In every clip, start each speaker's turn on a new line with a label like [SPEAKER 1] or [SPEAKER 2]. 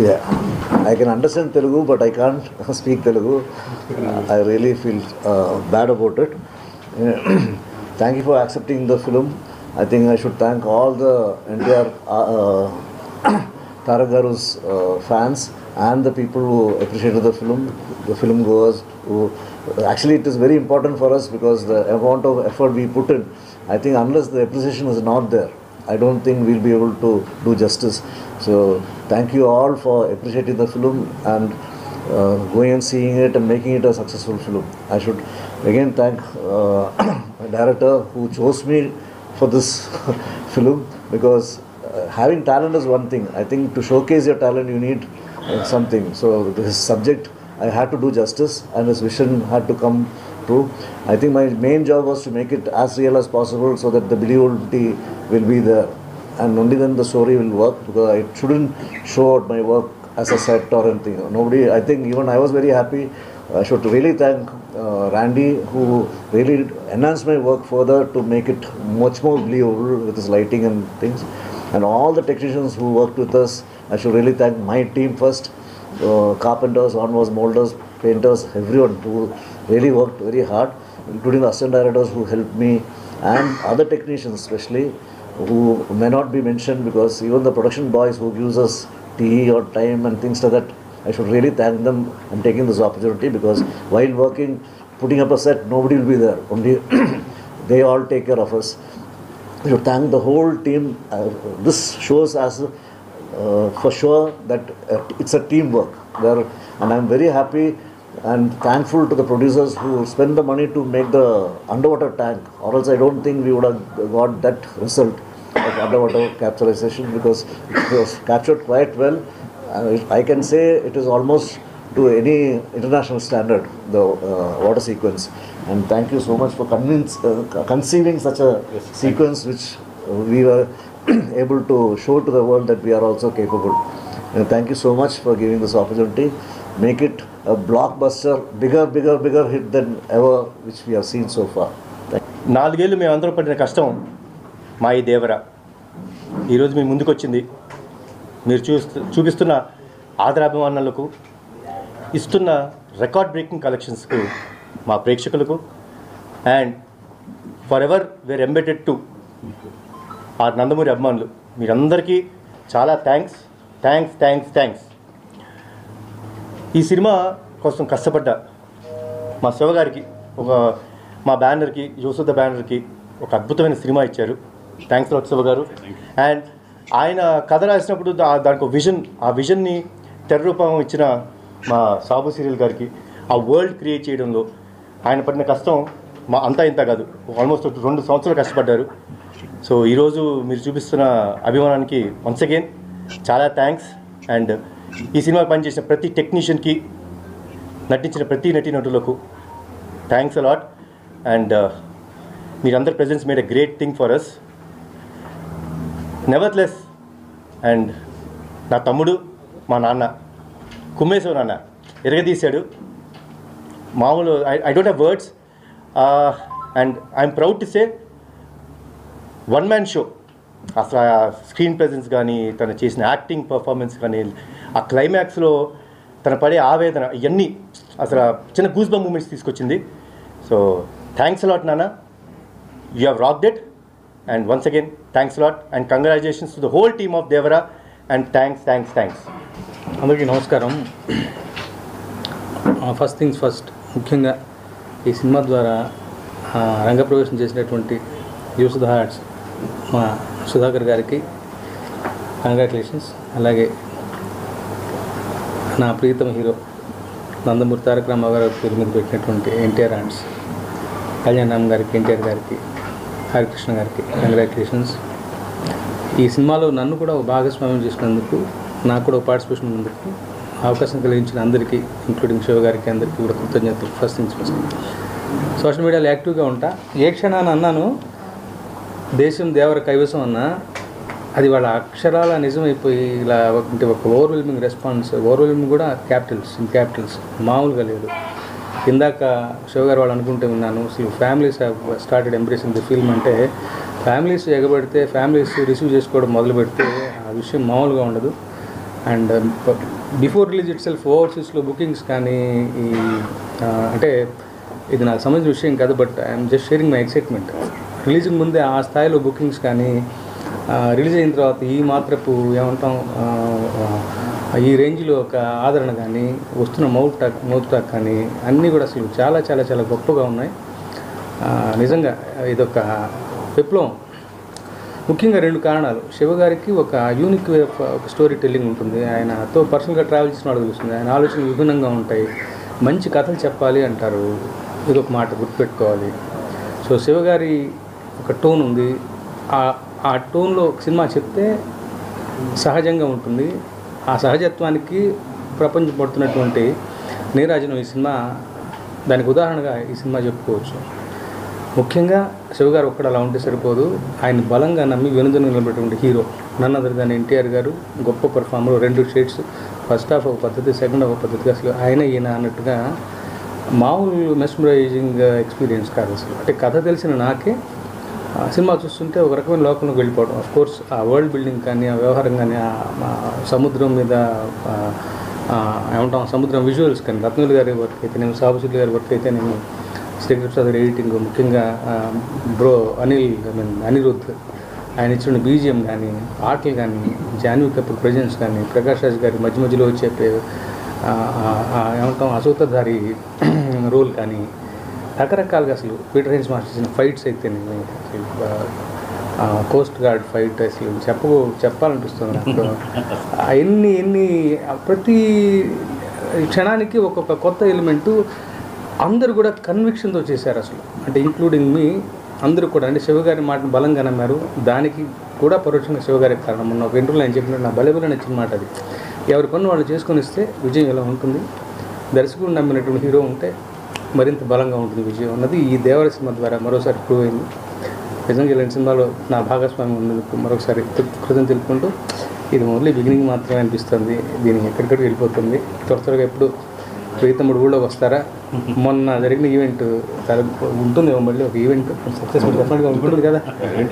[SPEAKER 1] Yeah, I can understand Telugu, but I can't speak Telugu. I really feel bad about it. Thank you for accepting the film. I think I should thank all the NTR Tarak Garu's fans and the people who appreciated the film goers. Actually, it is very important for us because the amount of effort we put in, I think unless the appreciation is not there, I don't think we'll be able to do justice. So thank you all for appreciating the film and going and seeing it and making it a successful film. I should again thank my director who chose me for this film, because having talent is one thing. I think to showcase your talent you need something. So this subject I had to do justice and his vision had to come true. I think my main job was to make it as real as possible so that the believability will be there, and only then the story will work, because I shouldn't show out my work as a set or anything. Nobody, I think even I was very happy. I should really thank Randy, who really enhanced my work further to make it much more believable with his lighting and things, and all the technicians who worked with us. I should really thank my team first, carpenters, onwards molders, painters, everyone who really worked very hard, including the assistant directors who helped me, and other technicians especially who may not be mentioned, because even the production boys who gives us tea or time and things like that, I should really thank them. I'm taking this opportunity because while working, putting up a set, nobody will be there, only they all take care of us. I should thank the whole team. This shows as for sure that it's a teamwork there, and I'm very happy and thankful to the producers who spent the money to make the underwater tank, or else I don't think we would have got that result of underwater capitalization, because it was captured quite well. I can say it is almost to any international standard, the water sequence. And thank you so much for conceiving such a sequence which we were able to show to the world that we are also capable. And thank you so much for giving this opportunity. Make it a blockbuster, bigger hit than ever which we have seen so far.
[SPEAKER 2] నాలుగేళ్ళు మేమందరం పడిన కష్టం మా ఈ దేవర ఈరోజు మీ ముందుకు వచ్చింది. మీరు చూపిస్తున్న ఆదరాభిమానాలకు, ఇస్తున్న రికార్డ్ బ్రేకింగ్ కలెక్షన్స్కు, మా ప్రేక్షకులకు, and forever we're indebted to our Nandamuri అభిమానులు, మీరందరికీ చాలా థ్యాంక్స్. ఈ సినిమా కోసం కష్టపడ్డ మా శివగారికి, మా బ్యానర్కి, యోసుద బ్యానర్కి ఒక అద్భుతమైన సినిమా ఇచ్చారు. థ్యాంక్స్ లాట్ శివ గారు. అండ్ ఆయన కథ రాసినప్పుడు దానికి ఒక ఆ విజన్ని తెర రూపం ఇచ్చిన మా సాబు సీరియల్ గారికి, ఆ వరల్డ్ క్రియేట్ చేయడంలో ఆయన పడిన కష్టం మా అంతా ఇంత కాదు, ఆల్మోస్ట్ 2 సంవత్సరాలు కష్టపడ్డారు. సో ఈరోజు మీరు చూపిస్తున్న అభిమానానికి వన్స్ అగైన్ చాలా థ్యాంక్స్. అండ్ ఈ సినిమాకి పనిచేసిన ప్రతి టెక్నీషియన్కి, నటించిన ప్రతి నటీనటులకు థ్యాంక్స్ అలాట్. అండ్ మీరందరి presence made a great thing for us. Nevertheless. And నా తమ్ముడు, మా నాన్న కుమ్మేశ్వర నాన్న ఎరగదీశాడు. మామూలు I don't have words. And I'm proud to say one man show. అసలు ఆ స్క్రీన్ ప్రెజెన్స్ కానీ, తను చేసిన యాక్టింగ్ పర్ఫార్మెన్స్ కానీ, ఆ క్లైమాక్స్లో తన పడే ఆవేదన, ఇవన్నీ అసలు చిన్న గూస్ బంప్ మూమెంట్స్ తీసుకొచ్చింది. సో థ్యాంక్స్ అలాట్ నాన్న, you have rocked it. And once again thanks a lot and congratulations to the whole team of Devara. And thanks.
[SPEAKER 3] అందరికీ నమస్కారం. ఫస్ట్ థింగ్స్ ఫస్ట్, ముఖ్యంగా ఈ సినిమా ద్వారా రంగప్రవేశం చేసినటువంటి యూసుద హార్ట్స్ మా సుధాకర్ గారికి కంగ్రాచులేషన్స్. అలాగే నా ప్రీతమ హీరో నందమూరి తారక రామారావు గారి పేరు మీద పెట్టినటువంటి ఎన్టీఆర్ ఆర్ట్స్ కళ్యాణ్ రామ్ గారికి, ఎన్టీఆర్ గారికి, హరికృష్ణ గారికి కంగ్రాచులేషన్స్. ఈ సినిమాలో నన్ను కూడా ఒక భాగస్వామ్యం చేసినందుకు, నాకు కూడా పార్టిసిపేషన్ ఉన్నందుకు అవకాశం కలిగించిన అందరికీ, ఇంక్లూడింగ్ శివ గారికి, అందరికీ కూడా కృతజ్ఞతలు. First things first. సోషల్ మీడియాలో యాక్టివ్గా ఉంటా. ఏ క్షణాన్ని అన్నాను దేశం దేవర కైవసం అన్నా, అది వాళ్ళ అక్షరాల నిజమైపోయి ఇలా అంటే ఒక ఓవర్వెల్మింగ్ రెస్పాన్స్. ఓవర్వెల్మింగ్ కూడా క్యాపిటల్స్ మామూలుగా లేదు. ఇందాక శివ గారు వాళ్ళు అనుకుంటే ఉన్నాను, అసలు families have started embracing the film అంటే, ఫ్యామిలీస్ ఎగబడితే, ఫ్యామిలీస్ రిసీవ్ చేసుకోవడం మొదలు పెడితే ఆ విషయం మామూలుగా ఉండదు. And before release itself ఓవర్సీస్లో బుకింగ్స్ కానీ ఈ అంటే ఇది నాకు సంబంధించిన విషయం కాదు, but I'm just sharing my excitement. రిలీజ్కి ముందే ఆ స్థాయిలో బుకింగ్స్ కానీ, రిలీజ్ అయిన తర్వాత ఈ మాత్రపు ఏమంటాం ఈ రేంజ్లో ఒక ఆదరణ కానీ, వస్తున్న మౌత్ టాక్ కానీ అన్నీ కూడా అసలు చాలా చాలా చాలా గొప్పగా ఉన్నాయి. నిజంగా ఇదొక విప్లవం. ముఖ్యంగా 2 కారణాలు. శివ గారికి ఒక యూనిక్ వే ఆఫ్ ఒక స్టోరీ టెల్లింగ్ ఉంటుంది. ఆయనతో పర్సనల్గా ట్రావెల్ చేసిన వాడు తెలుస్తుంది. ఆయన ఆలోచనలు విభిన్నంగా ఉంటాయి. మంచి కథలు చెప్పాలి అంటారు, ఇదొక మాట గుర్తుపెట్టుకోవాలి. సో శివ గారి ఒక టోన్ ఉంది. ఆ టోన్లో సినిమా చెప్తే సహజంగా ఉంటుంది. ఆ సహజత్వానికి ప్రపంచం పడుతున్నటువంటి నీరాజనం ఈ సినిమా దానికి ఉదాహరణగా ఈ సినిమా చెప్పుకోవచ్చు. ముఖ్యంగా శివగారు ఒక్కడ అలా ఉంటే సరిపోదు, ఆయన బలంగా నమ్మి వెనుదను నిలబెట్టినటువంటి hero none other than NTR గారు. గొప్ప పర్ఫార్మర్, 2 షేడ్స్, ఫస్ట్ హాఫ్ ఒక పద్ధతి, సెకండ్ హాఫ్ ఒక పద్ధతి. అసలు ఆయన ఈయన అన్నట్టుగా మామూలు మెస్మరైజింగ్ ఎక్స్పీరియన్స్ కాదు అసలు. అంటే కథ తెలిసిన నాకే సినిమా చూస్తుంటే ఒక రకమైన లోకంలోకి వెళ్ళిపోవడం. ఆఫ్ కోర్స్ ఆ వరల్డ్ బిల్డింగ్ కానీ, ఆ వ్యవహారం కానీ, ఆ సముద్రం మీద ఏమంటాం సముద్రం విజువల్స్ కానీ, రత్నవేలు గారి వర్క్ అయితే నేను, సాబుశెట్టి గారి వర్క్ అయితే నేను, శ్రీకృష్ణ ఎడిటింగ్, ముఖ్యంగా బ్రో అనిరుద్ధ్ ఆయన ఇచ్చిన బీజిఎం కానీ, ఆటలు కానీ, జాన్వీ కపూర్ ప్రజెన్స్ కానీ, ప్రకాష్ రాజ్ గారి మధ్య మధ్యలో వచ్చే ఏమంటాం అసూతధారి రోల్ కానీ, రకరకాలుగా అసలు పీటర్ హెన్స్ మాస్టర్ చేసిన ఫైట్స్ అయితే నేను కోస్ట్ గార్డ్ ఫైట్ అసలు చెప్పాలనిపిస్తుంది నాకు. ఎన్ని ప్రతి క్షణానికి ఒక్కొక్క కొత్త ఎలిమెంటు అందరూ కూడా కన్విక్షన్తో చేశారు అసలు. అంటే ఇంక్లూడింగ్ మీ అందరూ కూడా అంటే శివగారి మాటను బలంగా నమ్మారు. దానికి కూడా పరోక్షంగా శివగారికి కారణం. మొన్న ఒక ఇంటర్వ్యూలో ఆయన చెప్పినట్టు నా బలబల నచ్చిన మాట అది. ఎవరి పన్ను వాళ్ళు చేసుకొని ఇస్తే విజయం ఎలా ఉంటుంది, దర్శకుడు నమ్మినటువంటి హీరో ఉంటే మరింత బలంగా ఉంటుంది విజయం అన్నది ఈ దేవర సినిమా ద్వారా మరోసారి ప్రూవ్ అయింది. నిజంగా ఇలాంటి సినిమాలో నా భాగస్వామ్యం ఉన్నందుకు మరొకసారి కృతజ్ఞతలు తెలుపుకుంటూ, ఇది ఓన్లీ బిగినింగ్ మాత్రమే అనిపిస్తుంది. దీనికి ఎక్కడికక్కడికి వెళ్ళిపోతుంది. త్వరగా ఎప్పుడు ప్రీతముడు ఊళ్ళోకి వస్తారా? మొన్న జరిగిన ఈవెంట్ ఉంటుంది మళ్ళీ ఒక ఈవెంట్ సక్సెస్ఫుల్ డెఫినెట్గా ఉంటుంది కదా,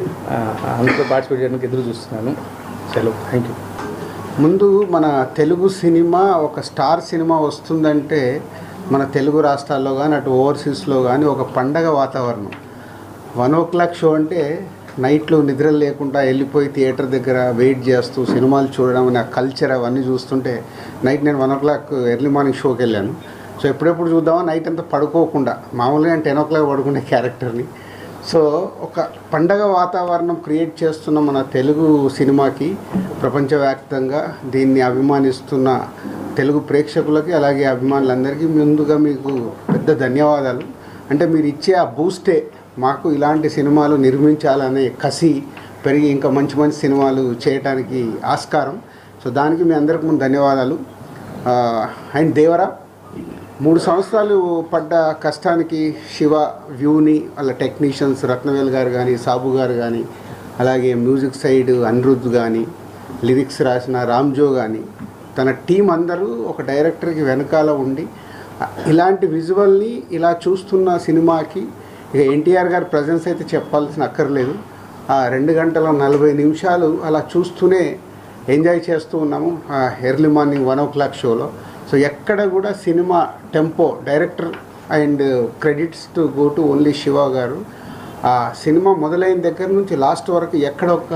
[SPEAKER 3] అందులో పార్టిసిపేట్ చేయడానికి ఎదురు చూస్తున్నాను. సెలవు, థ్యాంక్ యూ.
[SPEAKER 4] ముందు మన తెలుగు సినిమా ఒక స్టార్ సినిమా వస్తుందంటే మన తెలుగు రాష్ట్రాల్లో కానీ అటు ఓవర్సీస్లో కానీ ఒక పండగ వాతావరణం. 1 o'clock షో అంటే నైట్లో నిద్రలు లేకుండా వెళ్ళిపోయి థియేటర్ దగ్గర వెయిట్ చేస్తూ సినిమాలు చూడడం అనే కల్చర్ అవన్నీ చూస్తుంటే నైట్ నేను 1 o'clock ఎర్లీ మార్నింగ్ షోకి వెళ్ళాను. సో ఎప్పుడెప్పుడు చూద్దామా నైట్ అంతా పడుకోకుండా, మామూలుగా నేను 10 o'clock పడుకునే క్యారెక్టర్ని. సో ఒక పండగ వాతావరణం క్రియేట్ చేస్తున్న మన తెలుగు సినిమాకి ప్రపంచవ్యాప్తంగా దీన్ని అభిమానిస్తున్న తెలుగు ప్రేక్షకులకి అలాగే అభిమానులందరికీ ముందుగా మీకు పెద్ద ధన్యవాదాలు. అంటే మీరు ఇచ్చే ఆ బూస్టే మాకు ఇలాంటి సినిమాలు నిర్మించాలనే కసి పెరిగి ఇంకా మంచి మంచి సినిమాలు చేయడానికి ఆస్కారం. సో దానికి మీ అందరికి ముందు ధన్యవాదాలు. అండ్ దేవరా 3 సంవత్సరాలు పడ్డ కష్టానికి శివ వ్యూని వాళ్ళ టెక్నీషియన్స్ రత్నవేల్ గారు కానీ, సాబు గారు కానీ, అలాగే మ్యూజిక్ సైడ్ అనిరుద్ధ్ కానీ, లిరిక్స్ రాసిన రామ్జో కానీ, తన టీం అందరూ ఒక డైరెక్టర్కి వెనకాల ఉండి ఇలాంటి విజువల్ని ఇలా చూస్తున్న సినిమాకి ఇక ఎన్టీఆర్ గారి ప్రజెన్స్ అయితే చెప్పాల్సిన అక్కర్లేదు. 2 గంటల 40 నిమిషాలు అలా చూస్తూనే ఎంజాయ్ చేస్తూ ఉన్నాము ఎర్లీ మార్నింగ్ 1 o'clock షోలో. సో ఎక్కడ కూడా cinema tempo, director and credits to go to only Siva గారు. ఆ సినిమా మొదలైన దగ్గర నుంచి లాస్ట్ వరకు ఎక్కడొక్క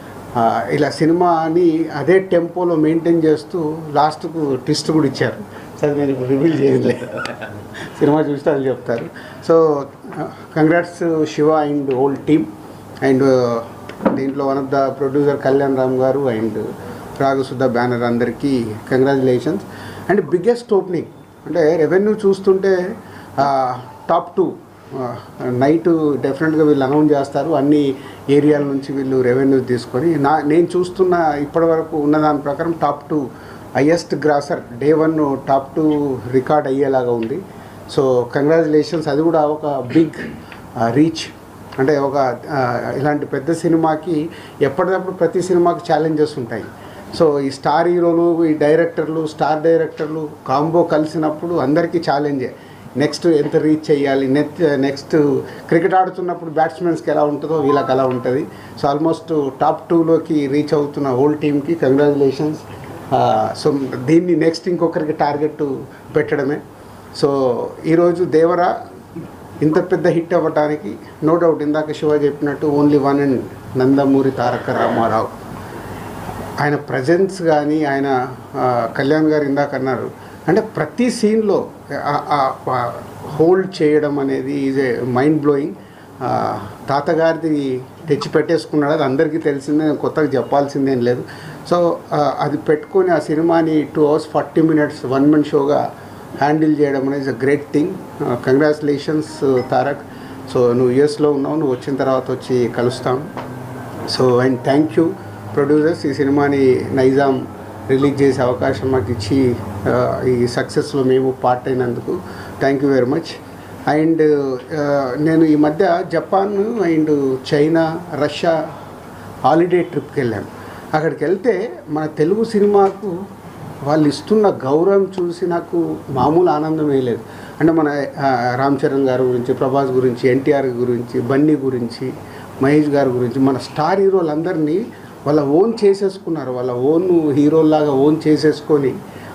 [SPEAKER 4] ఇలా సినిమాని అదే టెంపోలో మెయింటైన్ చేస్తూ లాస్ట్కు ట్విస్ట్ కూడా ఇచ్చారు. సరే నేను ఇప్పుడు రివీల్ చేయలేదు, సినిమా చూస్తే అది చెప్తారు. So congrats Siva and whole team. And దీంట్లో one of the producer Kalyan Ram గారు అండ్ రాఘసుధ బ్యానర్ అందరికీ కంగ్రాచులేషన్స్. అండ్ బిగ్గెస్ట్ ఓపెనింగ్ అంటే రెవెన్యూ చూస్తుంటే టాప్ 2 నైట్ డెఫినెట్గా వీళ్ళు అనౌన్స్ చేస్తారు. అన్ని ఏరియాల నుంచి వీళ్ళు రెవెన్యూ తీసుకొని నేను చూస్తున్న ఇప్పటివరకు ఉన్న దాని ప్రకారం top 2 highest grosser day 1 top 2 record అయ్యేలాగా ఉంది. So congratulations. అది కూడా ఒక బిగ్ రీచ్. అంటే ఒక ఇలాంటి పెద్ద సినిమాకి ఎప్పటికప్పుడు ప్రతి సినిమాకి ఛాలెంజెస్ ఉంటాయి. సో ఈ స్టార్ హీరోలు, ఈ డైరెక్టర్లు, స్టార్ డైరెక్టర్లు కాంబో కలిసినప్పుడు అందరికీ ఛాలెంజే. నెక్స్ట్ ఎంత రీచ్ చేయాలి, నెక్స్ట్ క్రికెట్ ఆడుతున్నప్పుడు బ్యాట్స్మెన్స్కి ఎలా ఉంటుందో వీళ్ళకి అలా ఉంటుంది. సో ఆల్మోస్ట్ టాప్ 2లోకి రీచ్ అవుతున్న హోల్ టీమ్కి కంగ్రాచులేషన్స్. సో దీన్ని నెక్స్ట్ ఇంకొకరికి టార్గెట్ పెట్టడమే. సో ఈరోజు దేవర ఇంత పెద్ద హిట్ అవ్వడానికి నో డౌట్ ఇందాక శివ చెప్పినట్టు only one and Nandamuri Taraka Ramarao. ఆయన ప్రజెన్స్ కానీ ఆయన కళ్యాణ్ గారు ఇందాక అన్నారు అంటే ప్రతి సీన్లో హోల్డ్ చేయడం అనేది ఈజ్ ఏ మైండ్ బ్లోయింగ్. తాతగారిది తెచ్చి పెట్టేసుకున్నాడు, అది అందరికీ తెలిసిందే, కొత్తగా చెప్పాల్సిందేం లేదు. సో అది పెట్టుకొని ఆ సినిమాని 2 hours 40 minutes 1 man షోగా హ్యాండిల్ చేయడం అనేది a great thing. Congratulations Tarak. So నువ్వు యూఎస్లో ఉన్నావు, నువ్వు వచ్చిన తర్వాత వచ్చి కలుస్తాం. So and thank you producers, ఈ సినిమాని నైజాం రిలీజ్ చేసే అవకాశం మాకు ఇచ్చి ఈ సక్సెస్లో మేము పార్ట్ అయినందుకు thank you very much. And నేను ఈ మధ్య Japan and China Russia holiday ట్రిప్కి వెళ్ళాను. అక్కడికి వెళ్తే మన తెలుగు సినిమాకు వాళ్ళు ఇస్తున్న గౌరవం చూసి నాకు మామూలు ఆనందమే లేదు. అంటే మన రామ్ చరణ్ గారి గురించి, ప్రభాస్ గురించి, ఎన్టీఆర్ గురించి, బన్నీ గురించి, మహేష్ గారి గురించి, మన స్టార్ హీరోలందరినీ వాళ్ళ ఓన్ చేసేసుకున్నారు. వాళ్ళ ఓన్ హీరోలాగా ఓన్ చేసేసుకొని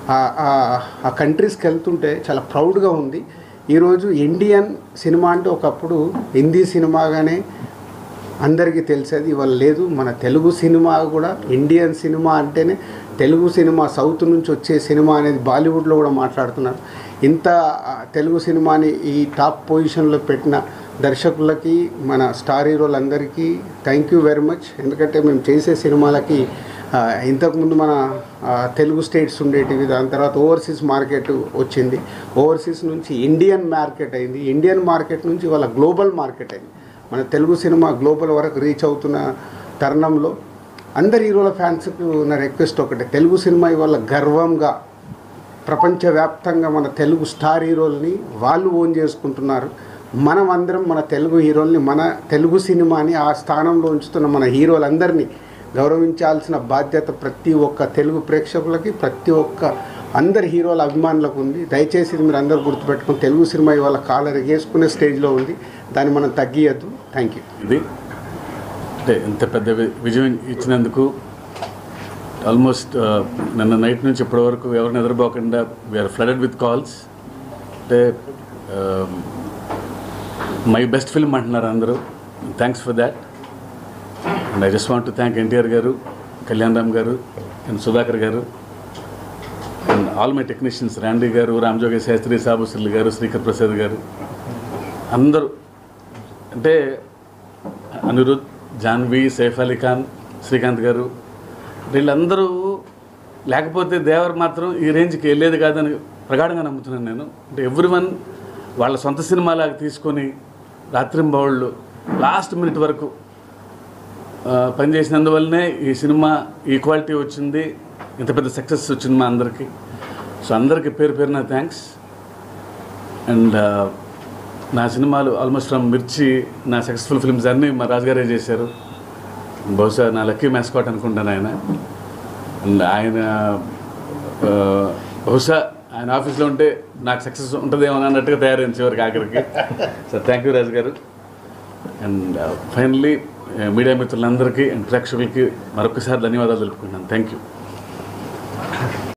[SPEAKER 4] ఆ కంట్రీస్కి వెళ్తుంటే చాలా ప్రౌడ్గా ఉంది. ఈరోజు ఇండియన్ సినిమా అంటే ఒకప్పుడు హిందీ సినిమాగానే అందరికీ తెలిసేది, ఇవాళ లేదు. మన తెలుగు సినిమా కూడా ఇండియన్ సినిమా అంటేనే తెలుగు సినిమా, సౌత్ నుంచి వచ్చే సినిమా అనేది బాలీవుడ్లో కూడా మాట్లాడుతున్నారు. ఇంత తెలుగు సినిమాని ఈ టాప్ పొజిషన్లో పెట్టిన దర్శకులకి, మన స్టార్ హీరోలందరికీ థ్యాంక్ యూ వెరీ మచ్. ఎందుకంటే మేము చేసే సినిమాలకి ఇంతకుముందు మన తెలుగు స్టేట్స్ ఉండేటివి, దాని తర్వాత ఓవర్సీస్ మార్కెట్ వచ్చింది, ఓవర్సీస్ నుంచి ఇండియన్ మార్కెట్ అయింది, ఇండియన్ మార్కెట్ నుంచి ఇవాళ గ్లోబల్ మార్కెట్ అయింది. మన తెలుగు సినిమా గ్లోబల్ వరకు రీచ్ అవుతున్న తరుణంలో అందరి హీరోల ఫ్యాన్స్కి ఉన్న రిక్వెస్ట్ ఒకటే, తెలుగు సినిమా ఇవాళ గర్వంగా ప్రపంచవ్యాప్తంగా మన తెలుగు స్టార్ హీరోల్ని వాళ్ళు ఓన్ చేసుకుంటున్నారు. మనం అందరం మన తెలుగు హీరోల్ని, మన తెలుగు సినిమాని ఆ స్థానంలో ఉంచుతున్న మన హీరోలందరినీ గౌరవించాల్సిన బాధ్యత ప్రతి ఒక్క తెలుగు ప్రేక్షకులకి, ప్రతి ఒక్క అందరి హీరోల అభిమానులకు ఉంది. దయచేసి ఇది మీరు అందరూ గుర్తుపెట్టుకుని, తెలుగు సినిమా ఇవాళ కాలర్ ఎగేసుకునే స్టేజ్లో ఉంది, దాన్ని మనం తగ్గియద్దు. Thank you.
[SPEAKER 5] ఇది అంటే ఇంత పెద్ద విజయం ఇచ్చినందుకు ఆల్మోస్ట్ నిన్న నైట్ నుంచి ఇప్పటి వరకు ఎవరిని ఎదురుపోకుండా వీఆర్ ఫ్లడెడ్ విత్ కాల్స్. అంటే మై బెస్ట్ ఫిల్మ్ అంటున్నారు అందరూ. Thanks for that. And I just want to thank NTR గారు, కళ్యాణ్ రామ్ గారు అండ్ సుధాకర్ గారు and all my technicians, Randy గారు, రామ్జోగి శాస్త్రి, సాబుశ్రీ గారు, శ్రీకర్ ప్రసాద్ గారు, అందరూ. అంటే అనిరుద్, జాన్వీ, సైఫ్ అలీ ఖాన్, శ్రీకాంత్ గారు, వీళ్ళందరూ లేకపోతే దేవర్ మాత్రం ఈ రేంజ్కి వెళ్ళేది కాదని ప్రగాఢంగా నమ్ముతున్నాను నేను. అంటే ఎవ్రీవన్ వాళ్ళ సొంత సినిమాలాగా తీసుకొని రాత్రింబవళ్ళు లాస్ట్ మినిట్ వరకు పనిచేసినందువల్లనే ఈ సినిమా ఈ క్వాలిటీ వచ్చింది, ఇంత పెద్ద సక్సెస్ వచ్చింది మా అందరికీ. సో అందరికీ పేరు పేరున థ్యాంక్స్. అండ్ నా సినిమాలు ఆల్మోస్ట్ ఫ్రమ్ మిర్చి, నా సక్సెస్ఫుల్ ఫిల్మ్స్ అన్నీ మా రాజుగారే చేశారు. బహుశా నా లక్కీ మ్యాస్కాట్ అనుకుంటాను ఆయన. అండ్ ఆయన బహుశా ఆయన ఆఫీస్లో ఉంటే నాకు సక్సెస్ ఉంటుందేమో అన్నట్టుగా తయారైంది చివరికి ఆఖరికి. సో థ్యాంక్ యూ రాజు గారు. అండ్ ఫైనల్లీ మీడియా మిత్రులందరికీ అండ్ ప్రేక్షకులకి మరొకసారి ధన్యవాదాలు తెలుపుకుంటున్నాను. Thank you.